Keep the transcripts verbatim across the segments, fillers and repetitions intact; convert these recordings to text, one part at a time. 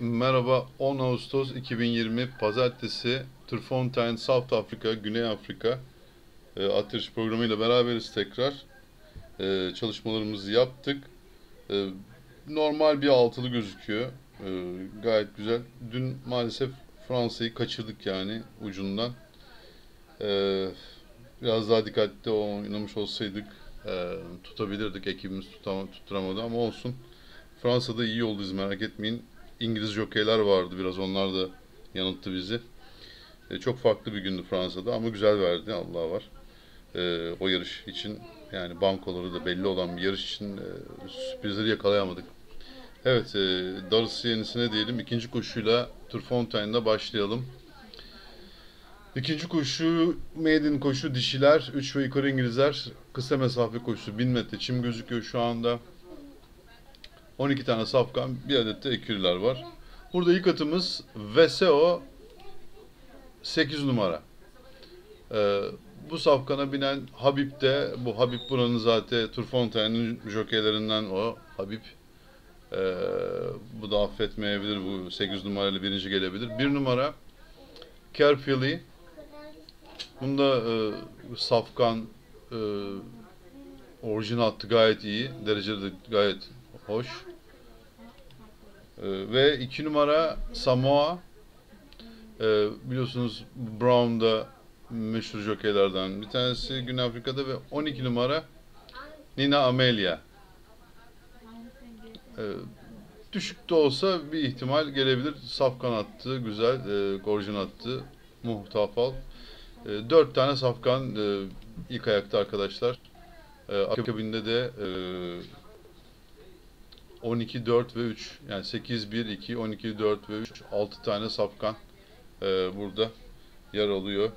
Merhaba, on Ağustos iki bin yirmi Pazartesi, Turfontein, South Afrika, Güney Afrika e, at yarışı programıyla beraberiz tekrar. E, çalışmalarımızı yaptık. E, Normal bir altılı gözüküyor. E, gayet güzel. Dün maalesef Fransa'yı kaçırdık yani ucundan. E, Biraz daha dikkatli oynamış olsaydık e, tutabilirdik. Ekibimiz tutama, tutturamadı ama olsun. Fransa'da iyi yoldayız, merak etmeyin. İngiliz jokeyler vardı, biraz onlar da yanılttı bizi. E, çok farklı bir gündü Fransa'da ama güzel verdi, Allah var. E, o yarış için, yani bankoları da belli olan bir yarış için e, sürprizleri yakalayamadık. Evet, e, darısı yenisine diyelim. İkinci koşuyla Turfontaine'da başlayalım. İkinci koşu maiden koşu, dişiler üç ve yukarı İngilizler, kısa mesafe koşusu bin metre çim gözüküyor şu anda. on iki tane safkan, bir adet de ekürüler var. Burada ilk atımız Veseo sekiz numara. Ee, Bu safkana binen Habib de, bu Habib buranın zaten Turfontaine'in jokeylerinden o Habib. Ee, Bu da affetmeyebilir, bu sekiz numarayla birinci gelebilir. Bir numara Kerpili. Bunda e, safkan e, orijinal attı, gayet iyi. Dereceli de gayet hoş. Ee, ve iki numara Samoa. Ee, biliyorsunuz Brown'da meşhur jokeylerden bir tanesi Güney Afrika'da. Ve on iki numara Nina Amelia. Ee, Düşük de olsa bir ihtimal gelebilir. Safkan attı, güzel. E, Gorjin attı, muhtafal. E, dört tane safkan e, ilk ayakta arkadaşlar. E, akabinde de e, on iki, dört ve üç, yani sekiz, bir, iki, on iki, dört ve üç, altı tane safkan e, burada yer alıyor.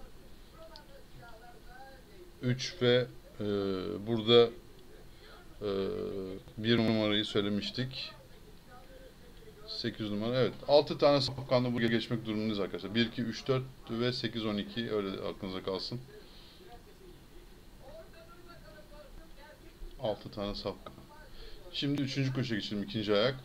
üç ve e, burada e, bir numarayı söylemiştik. sekiz numara, evet. altı tane safkanla buraya geçmek durumundayız arkadaşlar. bir, iki, üç, dört ve sekiz, on iki, öyle aklınıza kalsın. altı tane safkan. Şimdi üçüncü koşuya geçelim, ikinci ayak.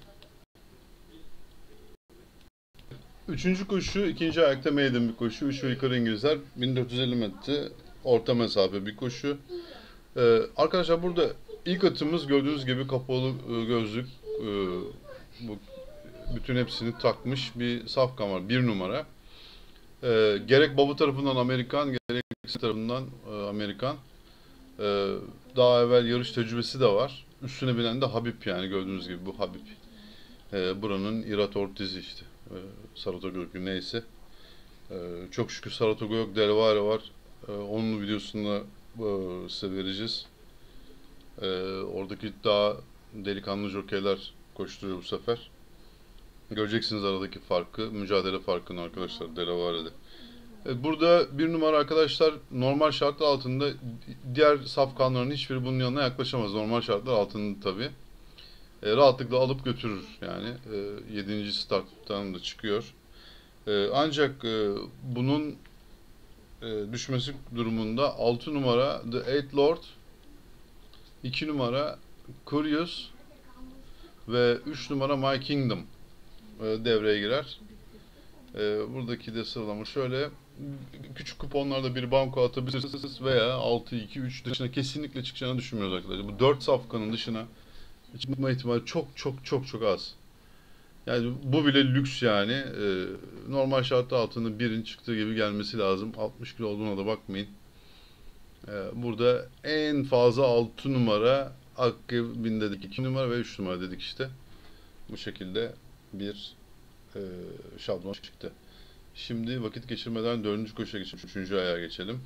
Üçüncü koşu, ikinci ayakta maiden bir koşu. üç ve yukarı İngilizler, bin dört yüz elli metre orta mesafe bir koşu. Ee, arkadaşlar burada ilk atımız gördüğünüz gibi kapalı e, gözlük. E, bu bütün hepsini takmış bir safkan var. Bir numara. E, gerek baba tarafından Amerikan, gerek tarafından e, Amerikan. E, Daha evvel yarış tecrübesi de var. Üstüne binen de Habib, yani gördüğünüz gibi bu Habib. E, buranın Irat Ortiz'i işte. E, Saratoga yok, neyse. E, çok şükür Saratoga yok, Delvare var. E, onun videosunu e, size vereceğiz. E, oradaki daha delikanlı jokeyler koşturuyor bu sefer. Göreceksiniz aradaki farkı, mücadele farkını arkadaşlar Delaware'de. Evet, burada bir numara arkadaşlar normal şartlar altında diğer safkanların hiçbiri bunun yanına yaklaşamaz. Normal şartlar altında tabi. E, rahatlıkla alıp götürür yani. E, yedinci starttan da çıkıyor. E, ancak e, bunun e, düşmesi durumunda altı numara The Eight Lord, iki numara Curious ve üç numara My Kingdom devreye girer. Buradaki de sıralama şöyle. Küçük kuponlarda bir banko atabilirsiniz veya altı, iki, üç dışına kesinlikle çıkacağını düşünmüyoruz arkadaşlar. Bu dört safkanın dışına çıkma ihtimali çok çok çok çok az. Yani bu bile lüks yani. Normal şartlar altında birin çıktığı gibi gelmesi lazım. altmış kilo olduğuna da bakmayın. Burada en fazla altı numara, akabinde dedik iki numara ve üç numara dedik işte. Bu şekilde bir e, şablon çıktı. Şimdi vakit geçirmeden dördüncü koşuya geçelim. Üçüncü ayağa geçelim.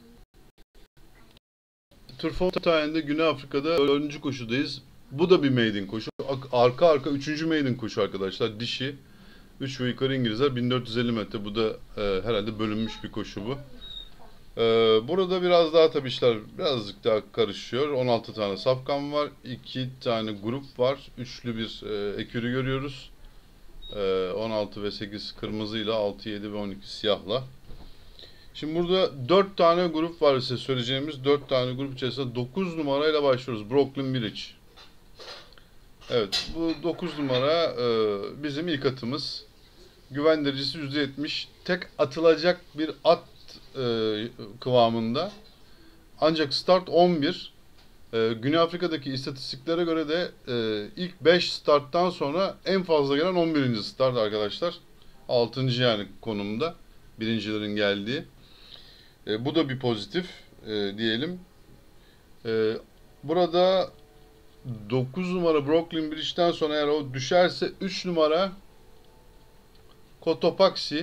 Turfontaine'de Güney Afrika'da dördüncü koşudayız. Bu da bir maiden koşu. Arka arka üçüncü maiden koşu arkadaşlar. Dişi. üç ve yukarı İngilizler, bin dört yüz elli metre. Bu da e, herhalde bölünmüş bir koşu bu. E, burada biraz daha tabii işler birazcık daha karışıyor. on altı tane safkan var. iki tane grup var. Üçlü bir e, ekürü görüyoruz. on altı ve sekiz kırmızıyla, altı, yedi ve on iki siyahla. Şimdi burada dört tane grup var size söyleyeceğimiz. dört tane grup içerisinde dokuz numarayla başlıyoruz. Brooklyn Village. Evet, bu dokuz numara e, bizim ilk atımız. Güven derecesi yüzde yetmiş. Tek atılacak bir at e, kıvamında. Ancak start on bir. E, Güney Afrika'daki istatistiklere göre de e, ilk beş starttan sonra en fazla gelen on birinci start arkadaşlar. altıncı yani konumda. Birincilerin geldiği. E, bu da bir pozitif e, diyelim. E, burada dokuz numara Brooklyn Bridge'den sonra eğer o düşerse üç numara Cotopaxi.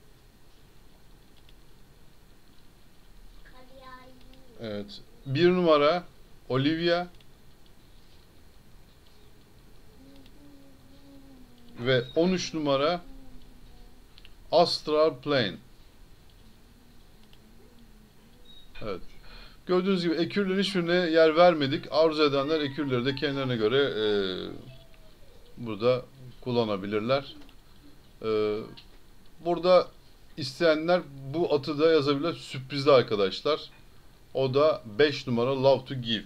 Evet. bir numara Olivia ve on üç numara Astral Plane. Evet. Gördüğünüz gibi ekürlerin hiçbirine yer vermedik. Arzu edenler ekürleri de kendilerine göre e, burada kullanabilirler. E, burada isteyenler bu atı da yazabilirler. Sürprizli arkadaşlar. O da beş numara Love to Give.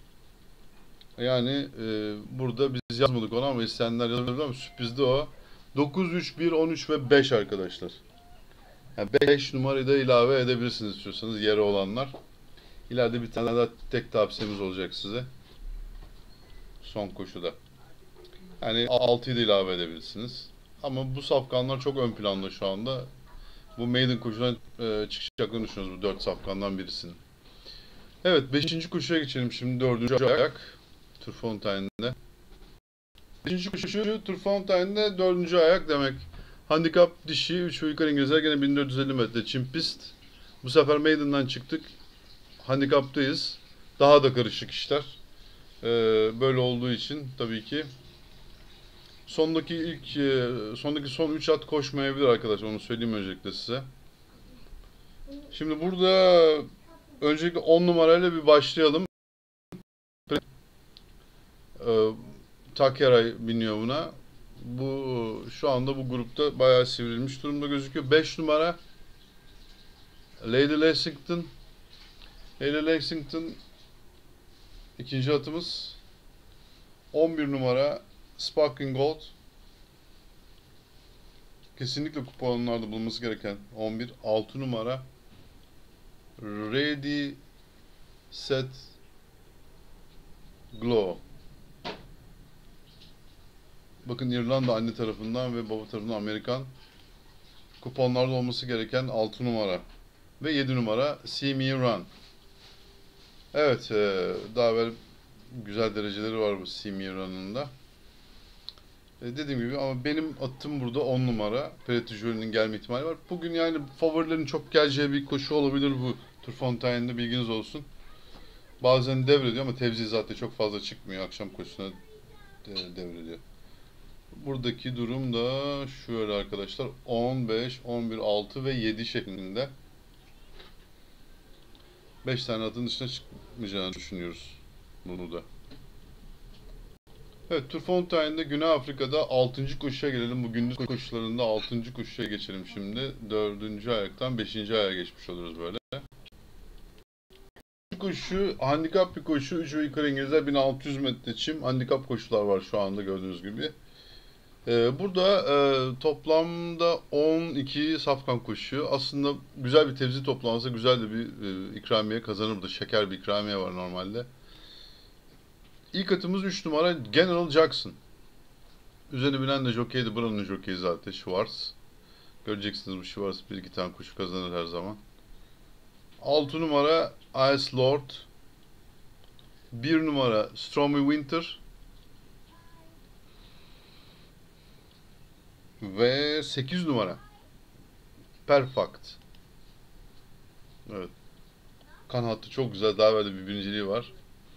Yani e, burada biz yazmadık onu ama isteyenler yazabilir ama sürprizli o. dokuz, üç, bir, on üç ve beş arkadaşlar. Yani beş numarayı da ilave edebilirsiniz istiyorsanız yeri olanlar. İleride bir tane daha tek tavsiyemiz olacak size. Son koşuda. Yani altıyı da ilave edebilirsiniz. Ama bu safkanlar çok ön planda şu anda. Bu maiden koşudan e, çıkacaklarını düşünüyoruz bu dört safkandan birisinin. Evet, beşinci koşuya geçelim şimdi, dördüncü ayak. Turfontaine'de. beşinci koşu Turfontaine'de dördüncü ayak demek. Handikap dişi, üç ve yukarı İngilizler gene bin dört yüz elli metre çim pist. Bu sefer maiden'dan çıktık. Handikaptayız. Daha da karışık işler. Ee, böyle olduğu için tabii ki. Sondaki ilk, e, sondaki son üç at koşmayabilir arkadaşlar. Onu söyleyeyim öncelikle size. Şimdi burada öncelikle on numarayla bir başlayalım. Ee, Takyaray biniyor buna. Bu şu anda bu grupta bayağı sivrilmiş durumda gözüküyor. beş numara Lady Lexington. Lady Lexington ikinci atımız. on bir numara Sparkling Gold. Kesinlikle kuponlarda bulunması gereken on bir. altı numara Ready Set Glow. Bakın, İrlanda anne tarafından ve baba tarafından Amerikan. Kuponlarda olması gereken altı numara. Ve yedi numara See Me Run. Evet, e, daha evvel güzel dereceleri var bu See Me Run'ın da. E, dediğim gibi ama benim attığım burada on numara. Pretty gelme ihtimali var. Bugün yani favorilerin çok geleceği bir koşu olabilir bu Turfontaine'de, bilginiz olsun. Bazen devrediyor ama tevzi zaten çok fazla çıkmıyor. Akşam koşusuna devrediyor. Buradaki durum da şöyle arkadaşlar. on, beş, on bir, altı ve yedi şeklinde. beş tane atın dışına çıkmayacağını düşünüyoruz bunu da. Evet, Turfontaine'de Güney Afrika'da altıncı koşuya gelelim. Bu gündüz koşularında altıncı koşuya geçelim şimdi. dördüncü ayaktan beşinci aya geçmiş oluruz böyle. Koşu, handikap bir koşu. üç ve yukarı İngilizler bin altı yüz metre çim. Handikap koşular var şu anda gördüğünüz gibi. Ee, burada e, toplamda on iki safkan koşuyor. Aslında güzel bir tevzi toplansa güzel de bir e, ikramiye kazanır. Burada şeker bir ikramiye var normalde. İlk atımız üç numara General Jackson. Üzerine binen de jokeydi. Buranın jokeyi zaten Schwartz. Göreceksiniz bu Schwartz bir iki tane koşu kazanır her zaman. altı numara Ice Lord. bir numara Stormy Winter. Ve sekiz numara Perfect. Evet. Kan hattı çok güzel. Daha evvel bir birinciliği var.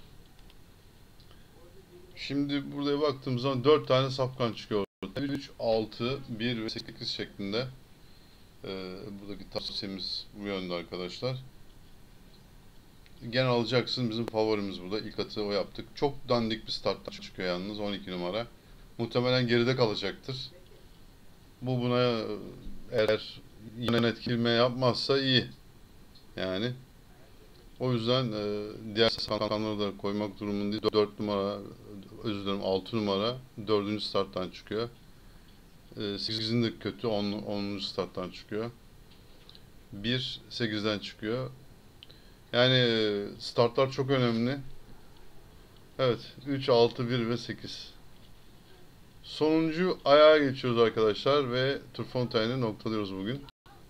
Şimdi buraya baktığımız zaman dört tane safkan çıkıyor. üç, altı, bir ve sekiz şeklinde. Ee, buradaki tavsiyemiz bu yönde arkadaşlar. Genel alacaksın, bizim favorimiz burada. İlk atı o yaptık. Çok dandik bir starttan çıkıyor yalnız. on iki numara. Muhtemelen geride kalacaktır. Bu buna eğer yine etkileme yapmazsa iyi. Yani O yüzden e, diğer rakamları da koymak durumundayız. dört numara, özür dilerim altı numara dördüncü starttan çıkıyor. E, sekizin de kötü, on, onuncu starttan çıkıyor. bir sekizden çıkıyor. Yani e, startlar çok önemli. Evet, üç, altı, bir ve sekiz. Sonuncu ayağa geçiyoruz arkadaşlar ve Turffontain'i noktalıyoruz bugün.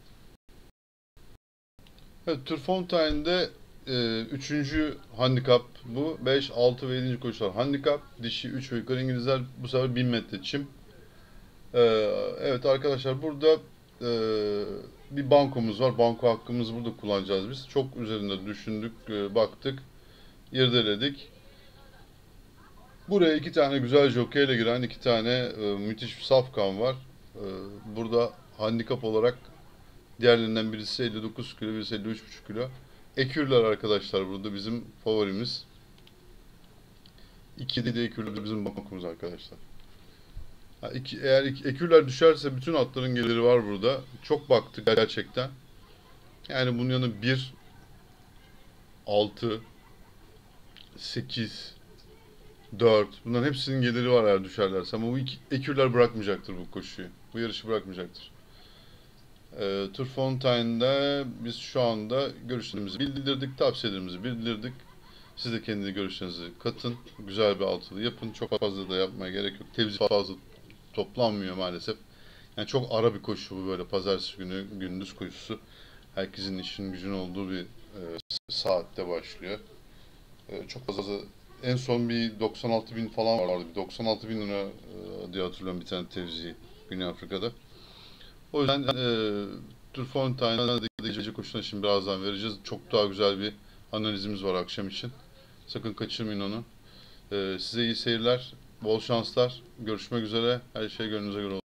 Evet, Turffontaine'de e, üçüncü handikap bu. beş, altı ve yedinci koşular handikap. Dişi üç ve yukarı İngilizler bu sefer bin metre çim. E, evet arkadaşlar burada e, bir bankomuz var. Banko hakkımızı burada kullanacağız biz. Çok üzerinde düşündük, e, baktık, irdeledik. Buraya iki tane güzel jokeyle giren iki tane e, müthiş bir safkan var. E, burada handikap olarak diğerlerinden birisi elli dokuz kilo, birisi elli üç buçuk kilo. Ekürler arkadaşlar burada bizim favorimiz. İki de ekürler bizim bankomuz arkadaşlar. Ha, iki, eğer iki, ekürler düşerse bütün atların geliri var burada. Çok baktık gerçekten. Yani bunun yanı bir, altı, sekiz, dört. Bunların hepsinin geliri var eğer düşerlerse. Ama bu iki, ekürler bırakmayacaktır bu koşuyu. Bu yarışı bırakmayacaktır. E, Turffontaine'de biz şu anda görüşlerimizi bildirdik, tavsiyelerimizi bildirdik. Siz de kendi görüşlerinizi katın. Güzel bir altılı yapın. Çok fazla da yapmaya gerek yok. Tevzi fazla toplanmıyor maalesef. Yani çok ara bir koşu bu böyle pazartesi günü gündüz koşusu. Herkesin işin gücün olduğu bir e, saatte başlıyor. E, çok fazla en son bir doksan altı bin falan vardı. Bir doksan altı bin lira e, diye hatırlıyorum bir tane tevzi Güney Afrika'da. O yüzden e, Turffontaine'de gece koşusuna şimdi birazdan vereceğiz. Çok daha güzel bir analizimiz var akşam için. Sakın kaçırmayın onu. E, size iyi seyirler, bol şanslar. Görüşmek üzere. Her şey gönlünüze göre olsun.